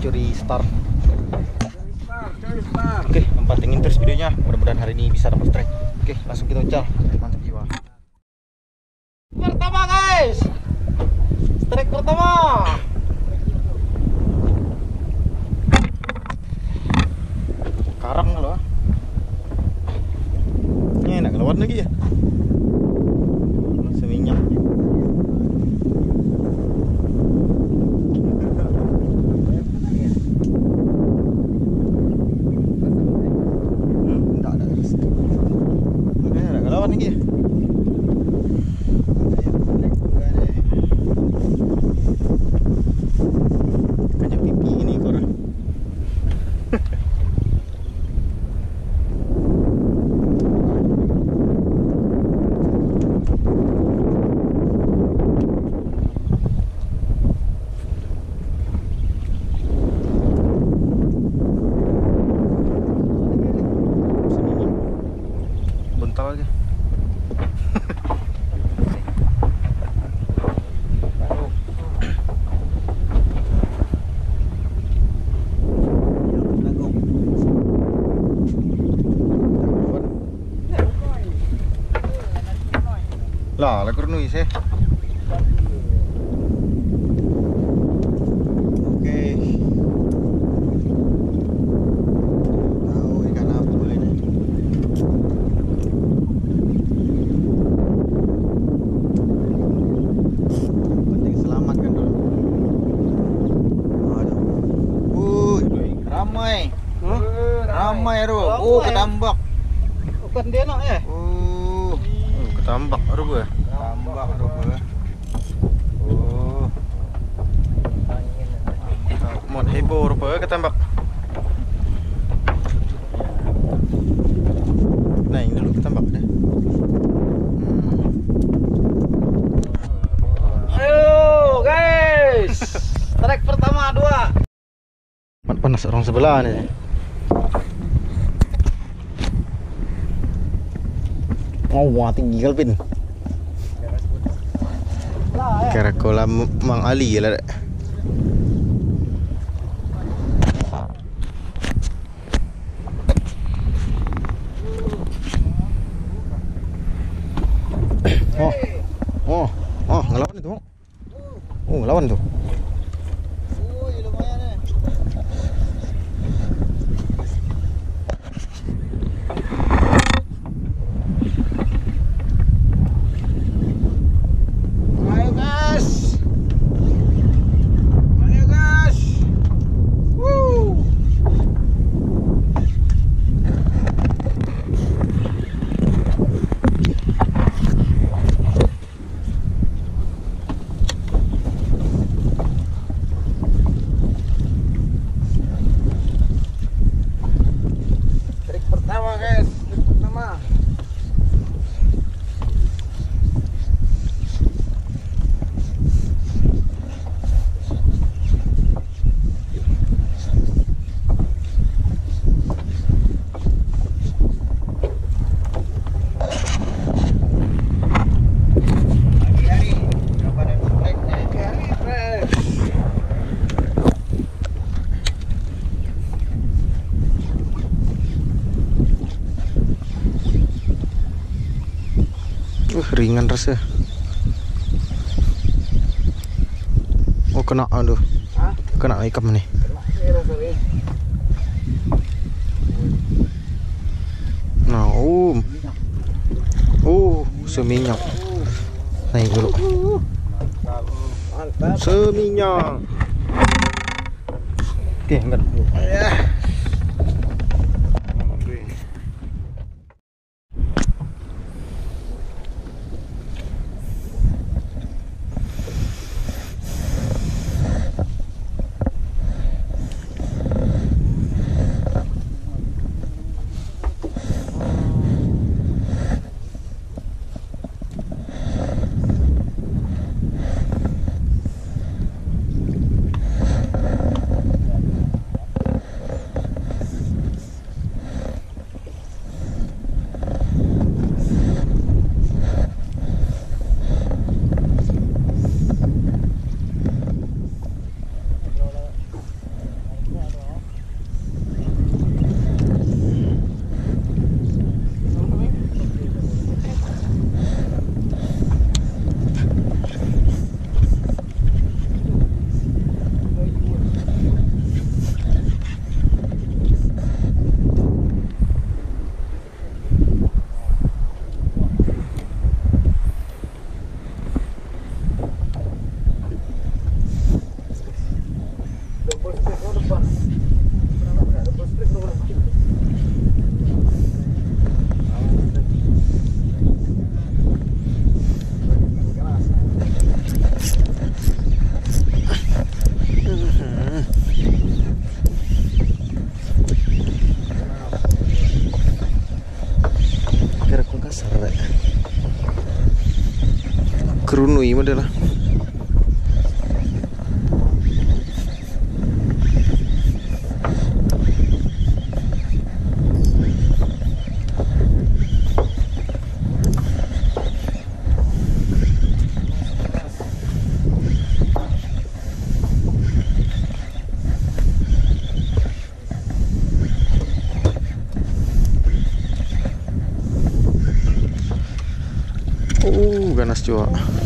curi star. Oke, pantengin terus videonya. Mudah-mudahan hari ini bisa dapat strike. Oke, langsung kita ucal. Mantap jiwa. Pertama guys, strike pertama. Karang loh. Ini enak ngelawan lagi ya. Seminyak. Enggak ada. Oke, enak ngelawan lagi ya. Kajak pipi ini korang. Bentar aja. Lah, lekor nuis eh. Oke. Tahu ikan apa boleh nih. Penting selamatkan dulu. Aduh. Ramai. Ramai ro. Oh, ketambak. Bukan dia nak eh. Ketambak ro. Tambak ro. Oh. Mau heboh ro ketambak. Nah, ini dulu ketambak deh. Ayo guys, strike pertama 2. Panas orang sebelah nih. Oh, wah tinggi kalpin. Kira kolam Mang Ali lah. Oh, ngelawan itu. Oh, ngelawan tuh. Lumayan nih. Ayo guys. Ayo guys. Woo. Ringan rasa. Oh, kena aduh. Kena ikan nih. Nah, seminyak. Naik dulu. Seminyak. Oke, angkat dulu. Mui model lah. Ganas juga.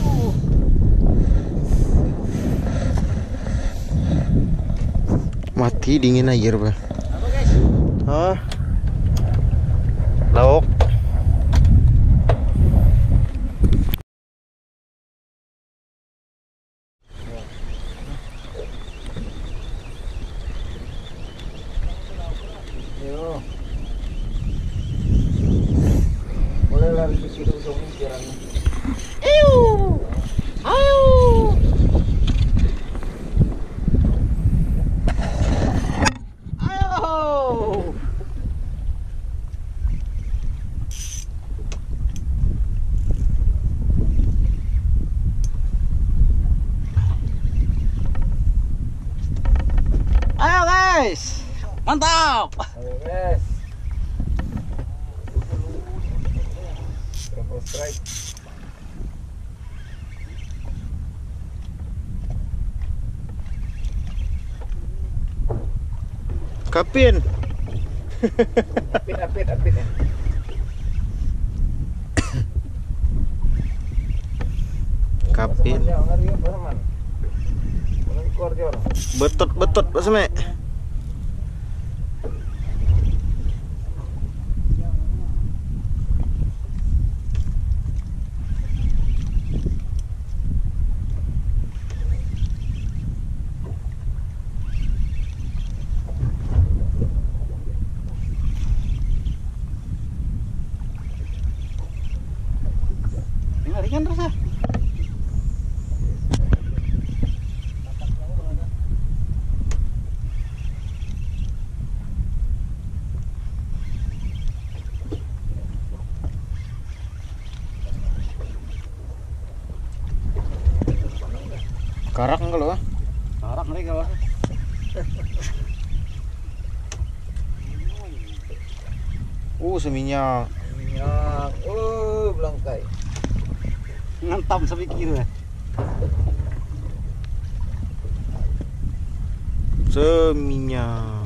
Mati dingin air, Pak. Hah? Lauk. Yo. Boleh lari ke situ sini kiranya. Ayo guys, mantap. Ayo guys. Triple strike. Kapin. Apit ya. Kapin. Betot Pak Seme. Ringan rasa. Karak enggak lo? Karak mereka. Seminyak. Minyak. Belangkai. Ngantam sampai kiri. Seminyak.